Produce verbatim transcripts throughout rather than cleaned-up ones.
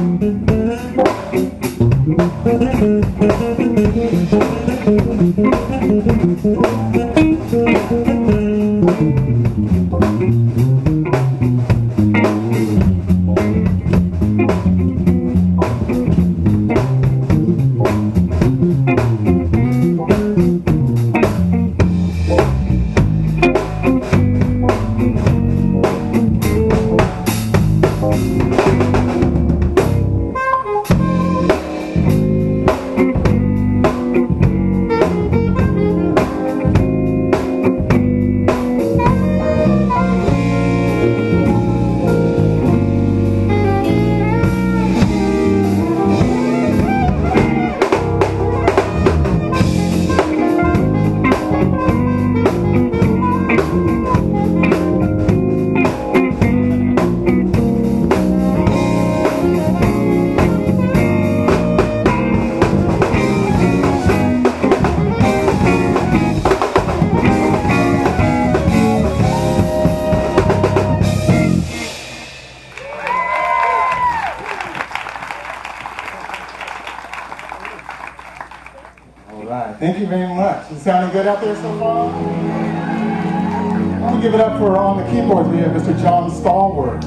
Thank you very much. Is it sounding good out there so far? I want to give it up for on the keyboards. We have Mister John Stallworth.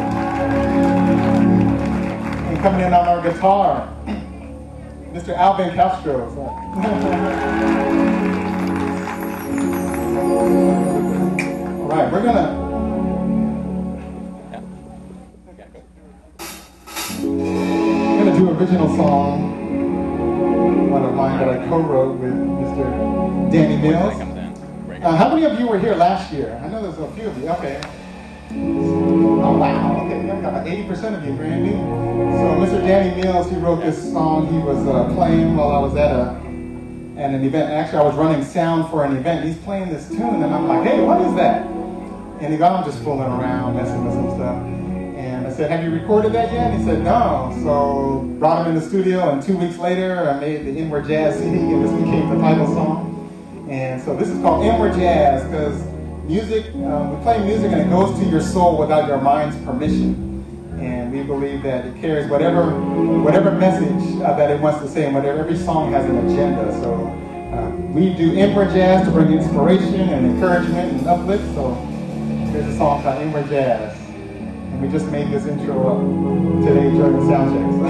And coming in on our guitar, Mister Alvin Castro. All right, we're gonna we're gonna do original song. One of mine that I co-wrote with Mister Danny Mills. Uh, how many of you were here last year? I know there's a few of you. Okay. Oh wow. Okay, we got about eighty percent of you, Randy. So Mister Danny Mills, he wrote this song. He was uh, playing while I was at a at an event. Actually, I was running sound for an event. He's playing this tune, and I'm like, hey, what is that? And he got, I'm just fooling around, messing with some stuff. I said, have you recorded that yet? And he said, no. So brought him in the studio, and two weeks later, I made the Inward Jazz C D, and this became the title song. And so this is called Inward Jazz, because music, um, we play music and it goes to your soul without your mind's permission. And we believe that it carries whatever whatever message uh, that it wants to say, and whatever, every song has an agenda. So uh, we do Inward Jazz to bring inspiration and encouragement and uplift. So here's a song called Inward Jazz. And we just made this intro up today during the sound checks.